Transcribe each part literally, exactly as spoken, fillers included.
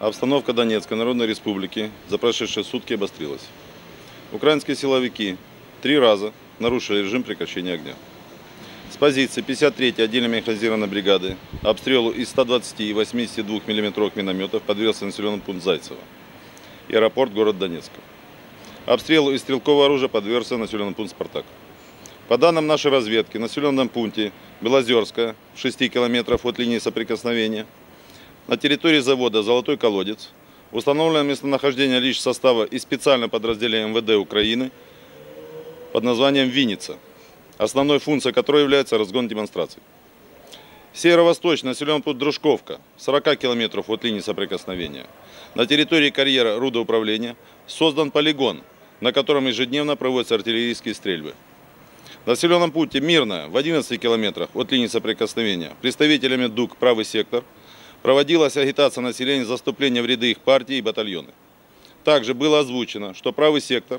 Обстановка Донецкой Народной Республики за прошедшие сутки обострилась. Украинские силовики три раза нарушили режим прекращения огня. С позиции пятьдесят третьей отдельной механизированной бригады обстрелу из ста двадцати и восьмидесяти двух миллиметровых минометов подвергся населенный пункт Зайцево и аэропорт города Донецка. Обстрелу из стрелкового оружия подвергся населенный пункт Спартак. По данным нашей разведки, в населенном пункте Белозерская, в шести километрах от линии соприкосновения, на территории завода «Золотой колодец» установлено местонахождение личного состава и специального подразделения эм вэ дэ Украины под названием «Винница», основной функцией которой является разгон демонстраций. Северо-восточный населенный пункт Дружковка, в сорока километрах от линии соприкосновения. На территории карьера рудоуправления создан полигон, на котором ежедневно проводятся артиллерийские стрельбы. В населенном пункте Мирное, в одиннадцати километрах от линии соприкосновения, представителями ДУК «Правый сектор» проводилась агитация населения за вступление в ряды их партии и батальоны. Также было озвучено, что «Правый сектор»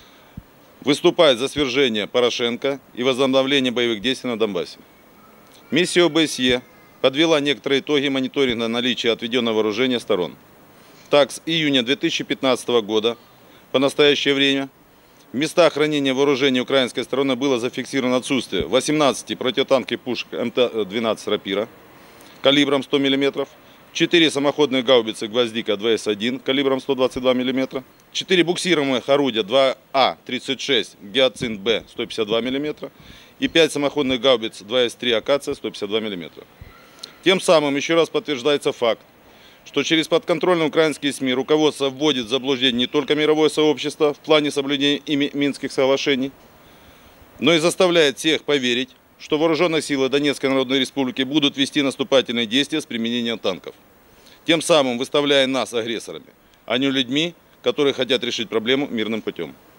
выступает за свержение Порошенко и возобновление боевых действий на Донбассе. Миссия о бэ эс е подвела некоторые итоги мониторинга наличия отведенного вооружения сторон. Так, с июня две тысячи пятнадцатого года по настоящее время в местах хранения вооружения украинской стороны было зафиксировано отсутствие восемнадцати противотанковых пушек эм тэ двенадцать «Рапира» калибром сто миллиметров, четыре самоходные гаубицы «Гвоздика» два эс один калибром сто двадцать два миллиметра, четыре буксируемых орудия два а тридцать шесть «Гиацинт Б» сто пятьдесят два миллиметра и пять самоходных гаубиц два эс три «Акация» сто пятьдесят два миллиметра. Тем самым еще раз подтверждается факт, что через подконтрольные украинские СМИ руководство вводит в заблуждение не только мировое сообщество в плане соблюдения ими Минских соглашений, но и заставляет всех поверить, что вооруженные силы Донецкой Народной Республики будут вести наступательные действия с применением танков, тем самым выставляя нас агрессорами, а не людьми, которые хотят решить проблему мирным путем.